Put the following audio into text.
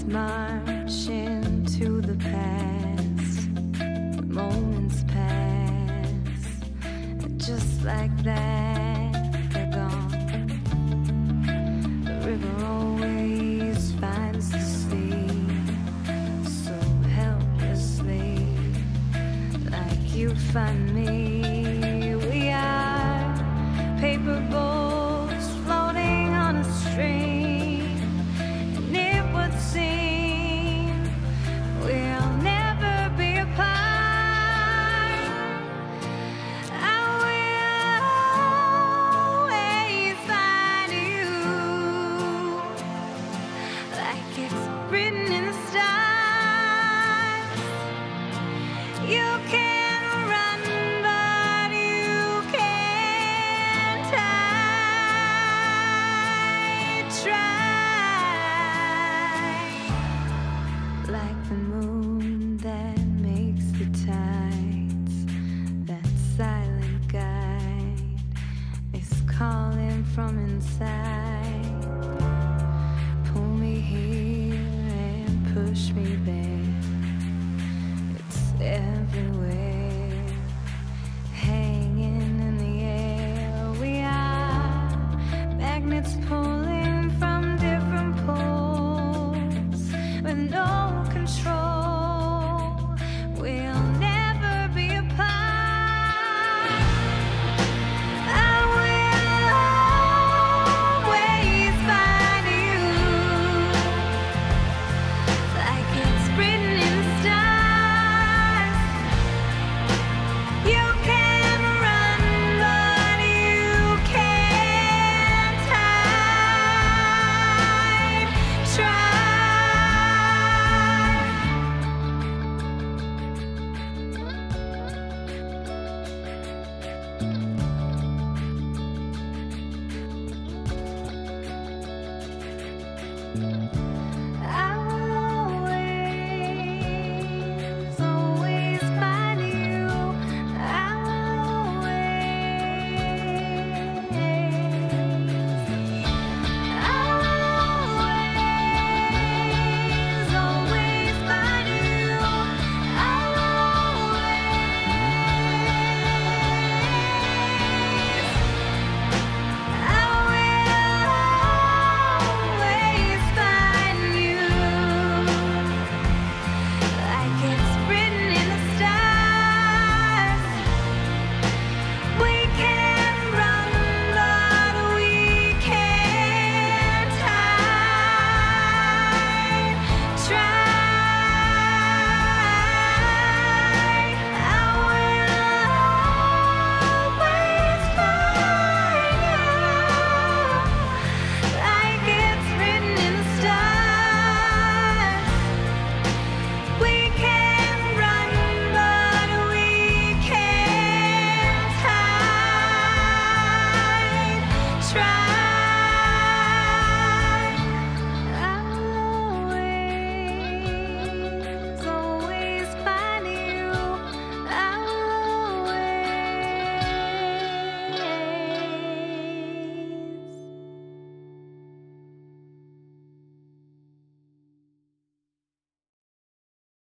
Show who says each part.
Speaker 1: marching to the past. Moments pass, just like that, they're gone. The river always finds the sea so helplessly, like you find me. We are paper boats floating on a stream, and it would seem we'll never be apart. I will always find you, like it's written in the stars. You can run, but you can't hide. Try, like the moon that makes the tides. That silent guide is calling from inside. Pull me here and push me there. It's everywhere, hanging in the air. We are magnets pulling from different poles with no control.